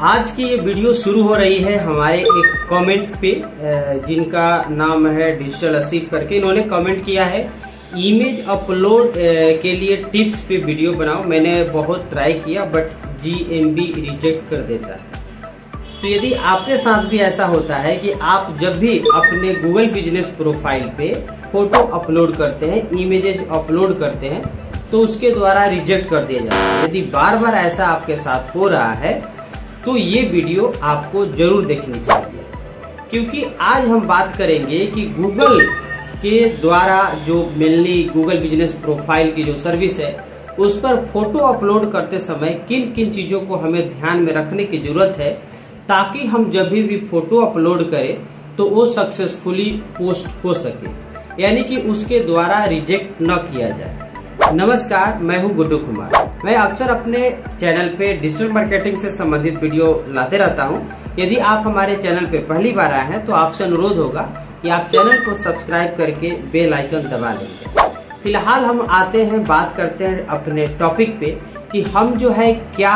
आज की ये वीडियो शुरू हो रही है हमारे एक कमेंट पे, जिनका नाम है डिजिटल असीफ करके। इन्होंने कमेंट किया है इमेज अपलोड के लिए टिप्स पे वीडियो बनाओ। मैंने बहुत ट्राई किया बट GMB रिजेक्ट कर देता है। तो यदि आपके साथ भी ऐसा होता है कि आप जब भी अपने गूगल बिजनेस प्रोफाइल पे फोटो अपलोड करते हैं, इमेजेस अपलोड करते हैं, तो उसके द्वारा रिजेक्ट कर दिया जाता है। यदि बार बार ऐसा आपके साथ हो रहा है तो ये वीडियो आपको जरूर देखनी चाहिए, क्योंकि आज हम बात करेंगे कि गूगल के द्वारा जो मेनली गूगल बिजनेस प्रोफाइल की जो सर्विस है उस पर फोटो अपलोड करते समय किन किन चीजों को हमें ध्यान में रखने की जरूरत है, ताकि हम जब भी फोटो अपलोड करें तो वो सक्सेसफुली पोस्ट हो सके, यानी कि उसके द्वारा रिजेक्ट न किया जाए। नमस्कार, मैं हूं गुड्डू कुमार। मैं अक्सर अपने चैनल पे डिजिटल मार्केटिंग से संबंधित वीडियो लाते रहता हूं। यदि आप हमारे चैनल पे पहली बार आए हैं तो आपसे अनुरोध होगा कि आप चैनल को सब्सक्राइब करके बेल आइकन दबा लेंगे। फिलहाल हम आते हैं, बात करते हैं अपने टॉपिक पे कि हम जो है क्या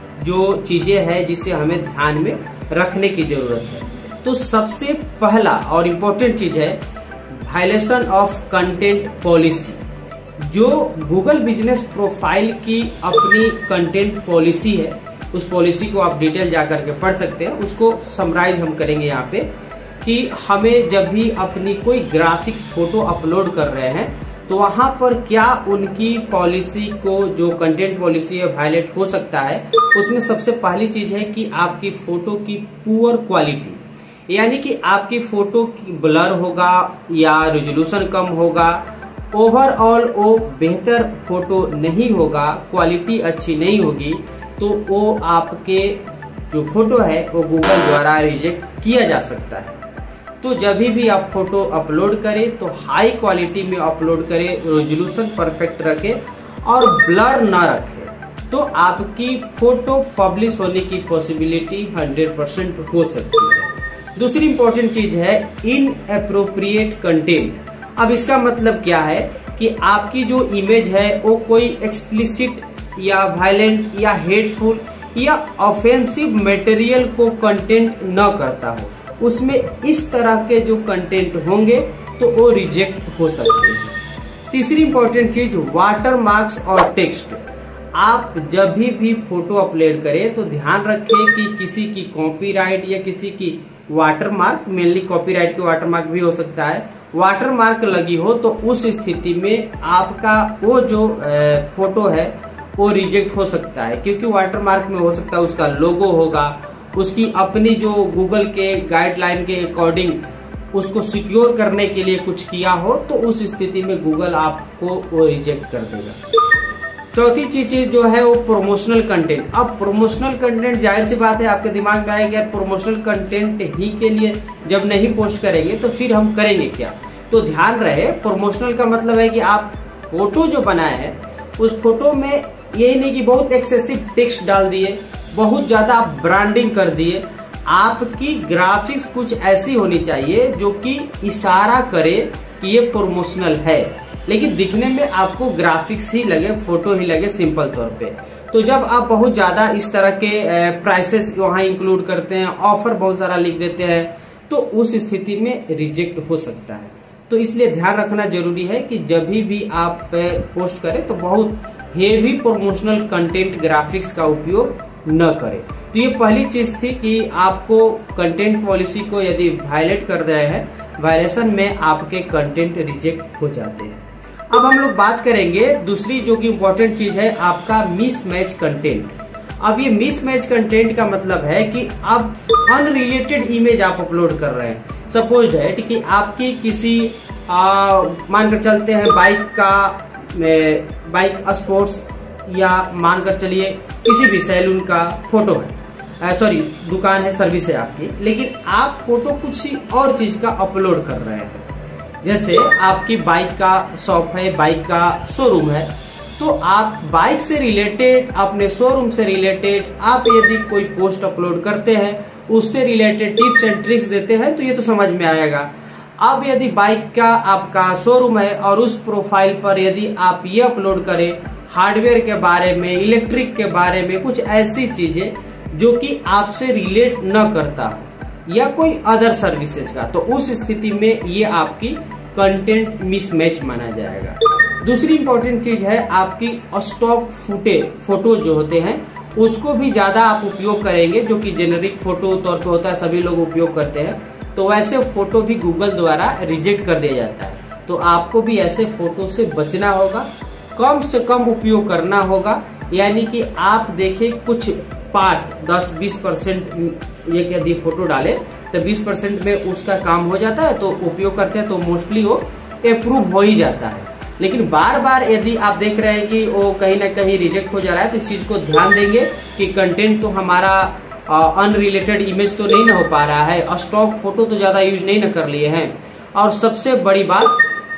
जो चीजें हैं जिसे हमें ध्यान में रखने की जरूरत है। तो सबसे पहला और इम्पोर्टेंट चीज है वायलेशन ऑफ कंटेंट पॉलिसी। जो गूगल बिजनेस प्रोफाइल की अपनी कंटेंट पॉलिसी है, उस पॉलिसी को आप डिटेल जाकर के पढ़ सकते हैं। उसको समराइज हम करेंगे यहाँ पे कि हमें जब भी अपनी कोई ग्राफिक्स फोटो अपलोड कर रहे हैं तो वहां पर क्या उनकी पॉलिसी को, जो कंटेंट पॉलिसी है, वायलेट हो सकता है। उसमें सबसे पहली चीज है कि आपकी फोटो की पुअर क्वालिटी, यानी कि आपकी फोटो की ब्लर होगा या रेजोल्यूशन कम होगा, ओवरऑल वो बेहतर फोटो नहीं होगा, क्वालिटी अच्छी नहीं होगी, तो वो आपके जो फोटो है वो गूगल द्वारा रिजेक्ट किया जा सकता है। तो जब भी आप फोटो अपलोड करें तो हाई क्वालिटी में अपलोड करें, रेजोल्यूशन परफेक्ट रखें और ब्लर ना रखें, तो आपकी फोटो पब्लिश होने की पॉसिबिलिटी 100% हो सकती है। दूसरी इंपॉर्टेंट चीज है इनएप्रोप्रिएट कंटेंट। अब इसका मतलब क्या है कि आपकी जो इमेज है वो कोई एक्सप्लिसिट या वायलेंट या हेटफुल या ऑफेंसिव मटेरियल को कंटेंट न करता हो, उसमें इस तरह के जो कंटेंट होंगे तो वो रिजेक्ट हो सकते हैं। तीसरी इंपॉर्टेंट चीज वाटर मार्क्स और टेक्स्ट। आप जब भी फोटो अपलोड करें तो ध्यान रखें कि किसी की कॉपीराइट या किसी की वाटरमार्क, मेनली कॉपीराइट की वाटरमार्क भी हो सकता है, वाटरमार्क लगी हो, तो उस स्थिति में आपका वो जो फोटो है वो रिजेक्ट हो सकता है। क्योंकि वाटरमार्क में हो सकता है उसका लोगो होगा, उसकी अपनी जो गूगल के गाइडलाइन के अकॉर्डिंग उसको सिक्योर करने के लिए कुछ किया हो, तो उस स्थिति में गूगल आपको वो रिजेक्ट कर देगा। चौथी चीज जो है वो प्रोमोशनल कंटेंट। अब प्रोमोशनल कंटेंट, जाहिर सी बात है आपके दिमाग में आएगा यार प्रोमोशनल कंटेंट ही के लिए जब नहीं पोस्ट करेंगे तो फिर हम करेंगे क्या। तो ध्यान रहे, प्रोमोशनल का मतलब है कि आप फोटो जो बनाए हैं उस फोटो में यही नहीं कि बहुत एक्सेसिव टेक्स्ट डाल दिए, बहुत ज्यादा ब्रांडिंग कर दिए। आपकी ग्राफिक्स कुछ ऐसी होनी चाहिए जो कि इशारा करे कि ये प्रोमोशनल है, लेकिन दिखने में आपको ग्राफिक्स ही लगे, फोटो ही लगे सिंपल तौर पे। तो जब आप बहुत ज्यादा इस तरह के प्राइसेस वहां इंक्लूड करते हैं, ऑफर बहुत सारा लिख देते हैं, तो उस स्थिति में रिजेक्ट हो सकता है। तो इसलिए ध्यान रखना जरूरी है कि जब भी आप पोस्ट करें तो बहुत हेवी प्रमोशनल कंटेंट ग्राफिक्स का उपयोग न करें। तो ये पहली चीज थी कि आपको कंटेंट पॉलिसी को यदि वायलेट कर रहे हैं, वायलेशन में आपके कंटेंट रिजेक्ट हो जाते हैं। अब हम लोग बात करेंगे दूसरी जो कि इम्पोर्टेंट चीज है, आपका मिसमैच कंटेंट। अब ये मिसमैच कंटेंट का मतलब है कि अब अनरिलेटेड इमेज आप अपलोड कर रहे हैं। सपोज है कि आपकी किसी मानकर चलते हैं बाइक स्पोर्ट्स, या मानकर चलिए किसी भी सैलून का फोटो है, सॉरी दुकान है, सर्विस है आपकी, लेकिन आप फोटो कुछ और चीज का अपलोड कर रहे हैं। जैसे आपकी बाइक का शॉप है, बाइक का शोरूम है, तो आप बाइक से रिलेटेड, अपने शोरूम से रिलेटेड आप यदि कोई पोस्ट अपलोड करते हैं, उससे रिलेटेड टिप्स एंड ट्रिक्स देते हैं, तो ये तो समझ में आएगा। अब यदि बाइक का आपका शोरूम है और उस प्रोफाइल पर यदि आप ये अपलोड करें हार्डवेयर के बारे में, इलेक्ट्रिक के बारे में, कुछ ऐसी चीजें जो कि आपसे रिलेट न करता हो या कोई अदर सर्विसेज का, तो उस स्थिति में ये आपकी कंटेंट मिसमैच माना जाएगा। दूसरी इंपॉर्टेंट चीज है आपकी स्टॉक फोटो जो होते हैं उसको भी ज्यादा आप उपयोग करेंगे, जो कि जेनेरिक फोटो तौर पे होता है, सभी लोग उपयोग करते हैं, तो वैसे फोटो भी गूगल द्वारा रिजेक्ट कर दिया जाता है। तो आपको भी ऐसे फोटो से बचना होगा, कम से कम उपयोग करना होगा। यानी कि आप देखें कुछ पार्ट 10-20% ये यदि फोटो डाले तो 20% में उसका काम हो जाता है, तो उपयोग करते हैं तो मोस्टली वो अप्रूव हो ही जाता है। लेकिन बार बार यदि आप देख रहे हैं कि वो कहीं ना कहीं रिजेक्ट हो जा रहा है, तो इस चीज को ध्यान देंगे कि कंटेंट तो हमारा अनरिलेटेड इमेज तो नहीं ना हो पा रहा है, स्टॉक फोटो तो ज्यादा यूज नहीं ना कर लिए हैं, और सबसे बड़ी बात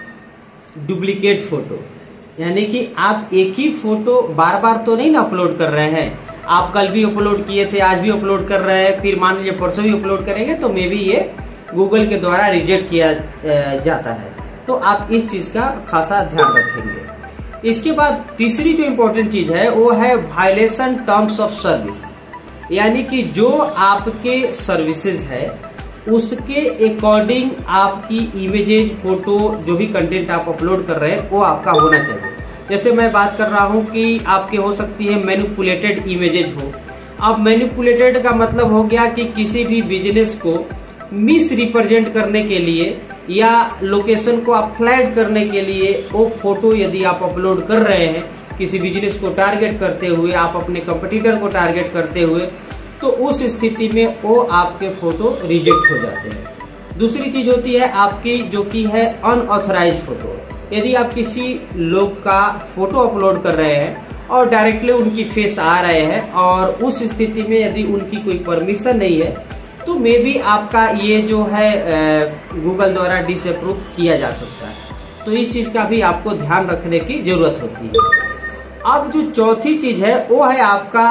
डुप्लीकेट फोटो, यानी कि आप एक ही फोटो बार बार तो नहीं ना अपलोड कर रहे हैं। आप कल भी अपलोड किए थे, आज भी अपलोड कर रहे हैं, फिर मान लीजिए परसों भी अपलोड करेंगे, तो मे बी ये गूगल के द्वारा रिजेक्ट किया जाता है। तो आप इस चीज का खासा ध्यान रखेंगे। इसके बाद तीसरी जो इम्पोर्टेंट चीज है वो है वायलेशन टर्म्स ऑफ सर्विस, यानी कि जो आपके सर्विसेज है उसके अकॉर्डिंग आपकी इमेजेज, फोटो, जो भी कंटेंट आप अपलोड कर रहे हैं वो आपका होना चाहिए। जैसे मैं बात कर रहा हूं कि आपके हो सकती है मैनिपुलेटेड इमेजेज हो। अब मैनिपुलेटेड का मतलब हो गया कि किसी भी बिजनेस को मिस रिप्रेजेंट करने के लिए या लोकेशन को आप फ्लैग करने के लिए वो फोटो यदि आप अपलोड कर रहे हैं, किसी बिजनेस को टारगेट करते हुए, आप अपने कंपटीटर को टारगेट करते हुए, तो उस स्थिति में वो आपके फोटो रिजेक्ट हो जाते हैं। दूसरी चीज होती है आपकी जो कि है अनऑथराइज्ड फोटो। यदि आप किसी लोग का फोटो अपलोड कर रहे हैं और डायरेक्टली उनकी फेस आ रहे हैं और उस स्थिति में यदि उनकी कोई परमिशन नहीं है, तो मे बी आपका ये जो है गूगल द्वारा डिसअप्रूव किया जा सकता है। तो इस चीज का भी आपको ध्यान रखने की जरूरत होती है। अब जो चौथी चीज है वो है आपका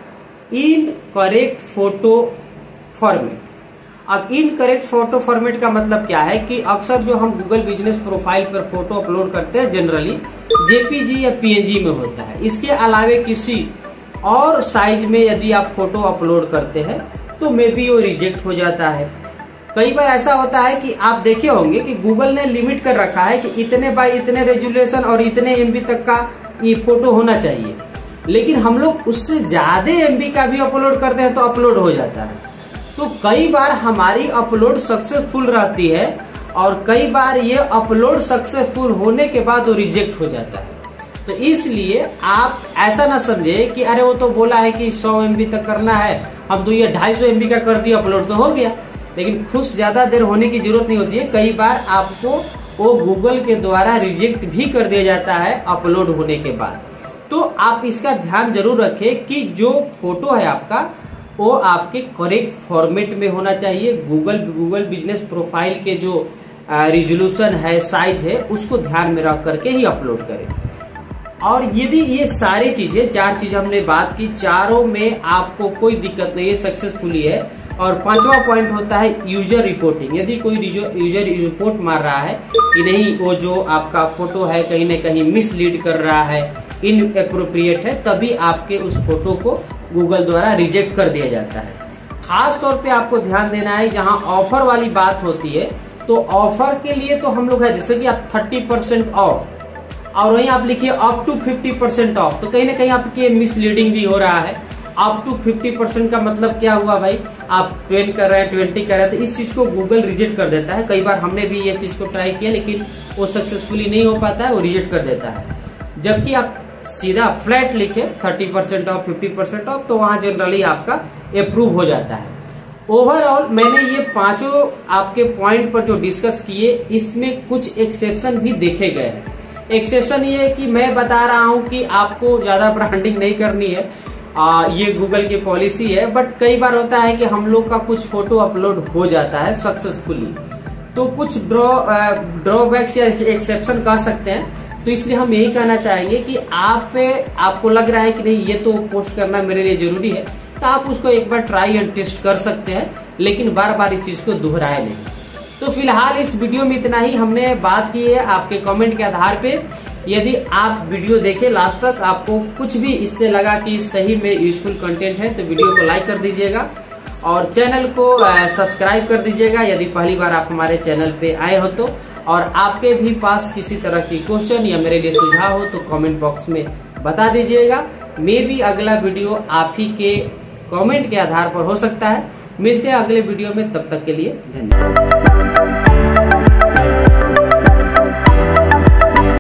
इनकरेक्ट फोटो फॉर्मेट। अब इनकरेक्ट फोटो फॉर्मेट का मतलब क्या है कि अक्सर जो हम गूगल बिजनेस प्रोफाइल पर फोटो अपलोड करते हैं जनरली जेपीजी या पीएनजी में होता है। इसके अलावे किसी और साइज में यदि आप फोटो अपलोड करते हैं तो मे बी वो रिजेक्ट हो जाता है। कई बार ऐसा होता है कि आप देखे होंगे कि गूगल ने लिमिट कर रखा है कि इतने बाय इतने रेजोल्यूशन और इतने एमबी तक का ये फोटो होना चाहिए, लेकिन हम लोग उससे ज्यादा एमबी का भी अपलोड करते हैं तो अपलोड हो जाता है। तो कई बार हमारी अपलोड सक्सेसफुल रहती है और कई बार ये अपलोड सक्सेसफुल होने के बाद वो रिजेक्ट हो जाता है। तो इसलिए आप ऐसा ना समझे कि अरे वो तो बोला है कि 100 MB तक करना है, हम तो ये 250 MB का कर दिया, अपलोड तो हो गया। लेकिन खुश ज्यादा देर होने की जरूरत नहीं होती है। कई बार आपको वो गूगल के द्वारा रिजेक्ट भी कर दिया जाता है अपलोड होने के बाद। तो आप इसका ध्यान जरूर रखें कि जो फोटो है आपका वो आपके करेक्ट फॉर्मेट में होना चाहिए। गूगल बिजनेस प्रोफाइल के जो रिजोल्यूशन है, साइज है, उसको ध्यान में रख करके ही अपलोड करें। और यदि ये सारी चीजें, 4 चीज हमने बात की, चारों में आपको कोई दिक्कत नहीं है, सक्सेसफुली है। और 5वां पॉइंट होता है यूजर रिपोर्टिंग। यदि कोई यूजर रिपोर्ट मार रहा है कि नहीं वो जो आपका फोटो है कहीं न कहीं मिसलीड कर रहा है, इनएप्रोप्रिएट है, तभी आपके उस फोटो को गूगल द्वारा रिजेक्ट कर दिया जाता है। खास तौर पे आपको ध्यान देना है जहां ऑफर वाली बात होती है, तो ऑफर के लिए तो हम लोग है, जैसे कि आप 30% ऑफ और वहीं आप लिखिए अप टू 50% ऑफ, तो कहीं ना कहीं आपके मिसलीडिंग भी हो रहा है। अप टू 50% का मतलब क्या हुआ भाई, आप 10 कर रहे हैं, 20 कर रहे हैं, तो इस चीज को गूगल रिजेक्ट कर देता है। कई बार हमने भी ये चीज को ट्राई किया लेकिन वो सक्सेसफुली नहीं हो पाता है, वो रिजेक्ट कर देता है। जबकि आप सीधा फ्लैट लिखे 30% ऑफ, 50% ऑफ, तो वहां जनरली आपका अप्रूव हो जाता है। ओवरऑल मैंने ये 5 आपके पॉइंट पर जो डिस्कस किए, इसमें कुछ एक्सेप्शन भी देखे गए हैं। एक्सेप्शन ये है कि मैं बता रहा हूं कि आपको ज्यादा ब्रांडिंग नहीं करनी है, ये गूगल की पॉलिसी है। बट कई बार होता है कि हम लोग का कुछ फोटो अपलोड हो जाता है सक्सेसफुली, तो कुछ ड्रॉबैक्स या एक्सेप्शन कह सकते हैं। तो इसलिए हम यही कहना चाहेंगे कि आपको लग रहा है कि नहीं ये तो पोस्ट करना मेरे लिए जरूरी है, तो आप उसको एक बार ट्राई एंड टेस्ट कर सकते हैं, लेकिन बार बार इस चीज को दोहराए नहीं। तो फिलहाल इस वीडियो में इतना ही। हमने बात की है आपके कमेंट के आधार पे यदि आप वीडियो देखें लास्ट तक, आपको कुछ भी इससे लगा कि सही में यूजफुल कंटेंट है तो वीडियो को लाइक कर दीजिएगा और चैनल को सब्सक्राइब कर दीजिएगा यदि पहली बार आप हमारे चैनल पे आए हो तो। और आपके भी पास किसी तरह की क्वेश्चन या मेरे लिए सुझाव हो तो कमेंट बॉक्स में बता दीजिएगा। मे भी अगला वीडियो आप ही के कमेंट के आधार पर हो सकता है। मिलते हैं अगले वीडियो में, तब तक के लिए धन्यवाद।